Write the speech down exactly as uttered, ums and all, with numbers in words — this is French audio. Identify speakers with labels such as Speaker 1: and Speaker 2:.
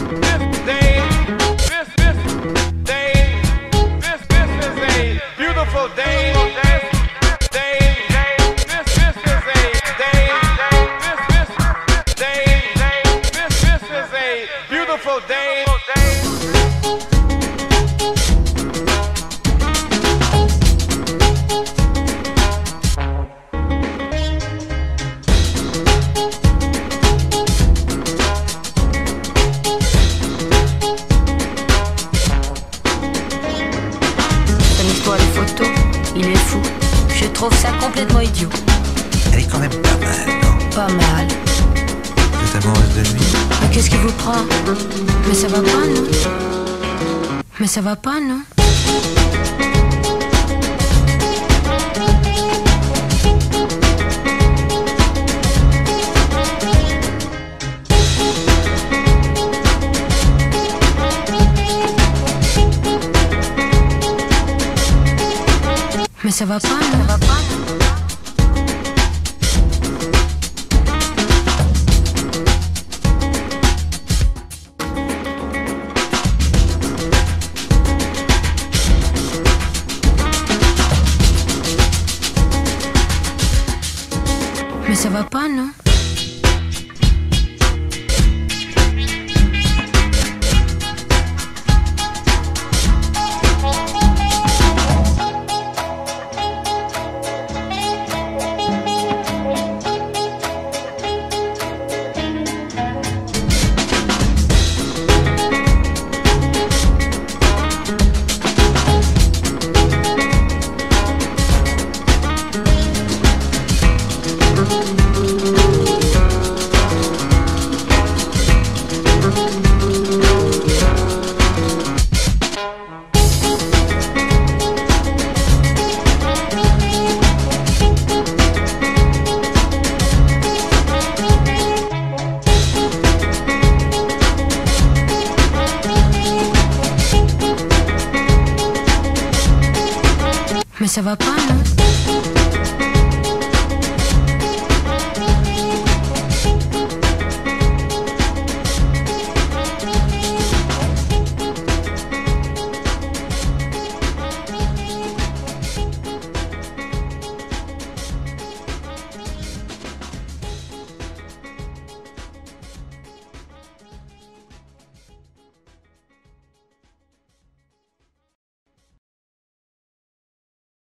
Speaker 1: Il est fou, je trouve ça complètement idiot.
Speaker 2: Elle est quand même pas mal, non?
Speaker 1: Pas mal.
Speaker 2: Vous êtes amoureuse de lui?
Speaker 1: Mais qu'est-ce qui vous prend? Mais ça va pas, non? Mais ça va pas, non? Mais ça va pas, non? Ça va pas, non? Mais ça va pas, non? Mais ça va pas, non?